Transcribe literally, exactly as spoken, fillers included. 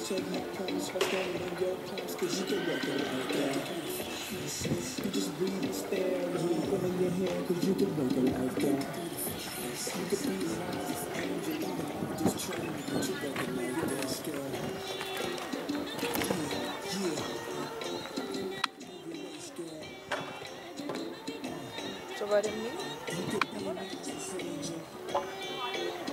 take my promise by standing in your place, cause you can work it like that. You just breathe and stare and hold one in your hand, cause you can work it like that. You could be the wisest angel in the hardest train, but you work it like that, girl. Yeah, yeah. Coba demi. You could be the wisest angel.